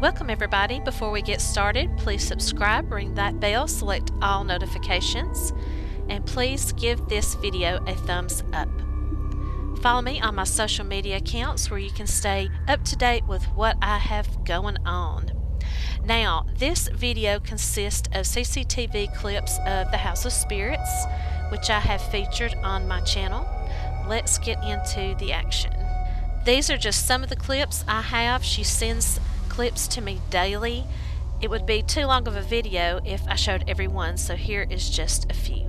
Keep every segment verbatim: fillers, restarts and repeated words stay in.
Welcome everybody. Before we get started, please subscribe, ring that bell, select all notifications, and please give this video a thumbs up. Follow me on my social media accounts where you can stay up to date with what I have going on. Now, this video consists of C C T V clips of the House of Spirits, which I have featured on my channel. Let's get into the action. These are just some of the clips I have. She sends clips to me daily. It would be too long of a video if I showed every one, so here is just a few.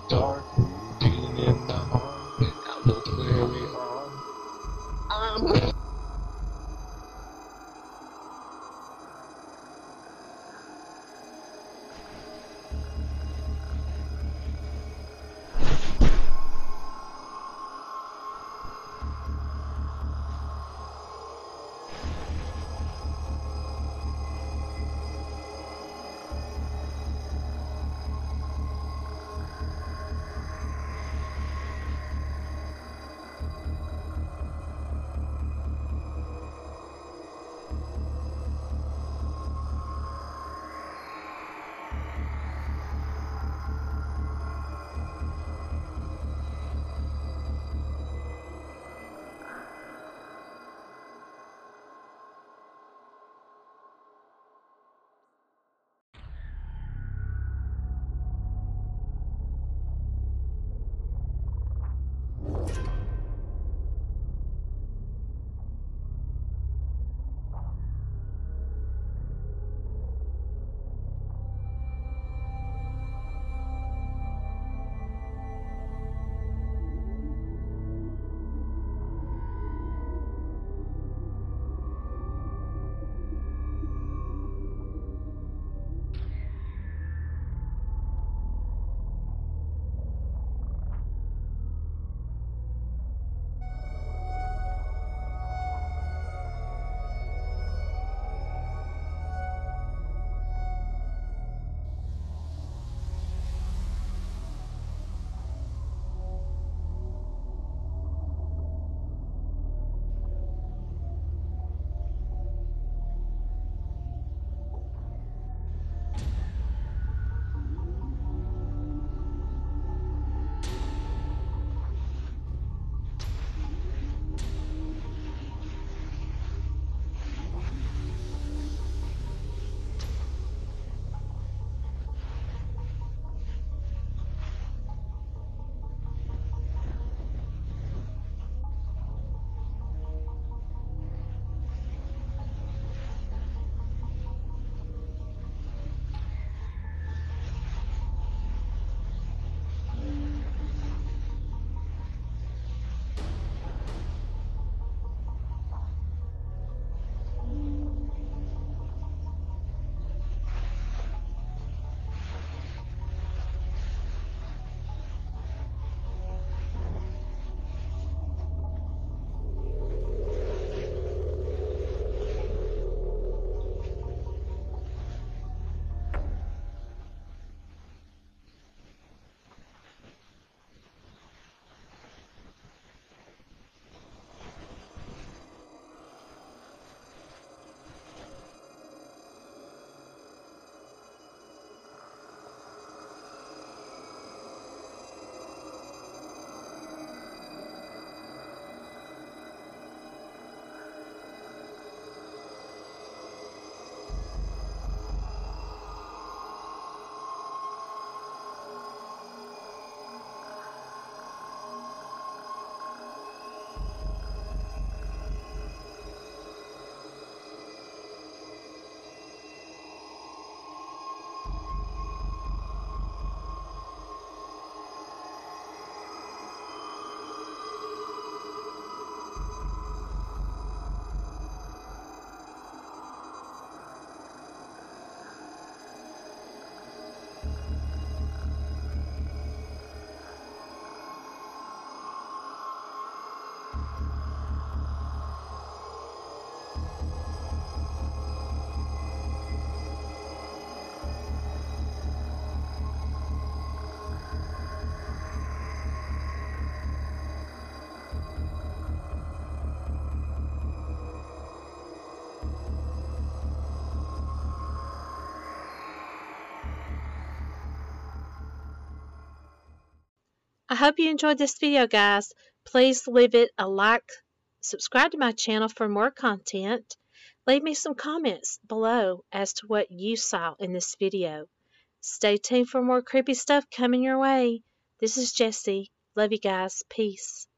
dark, beating in the heart. Now look where we are. I'm I hope you enjoyed this video, guys. Please leave it a like, subscribe to my channel for more content. Leave me some comments below as to what you saw in this video. Stay tuned for more creepy stuff coming your way. This is Jessie. Love you guys. Peace.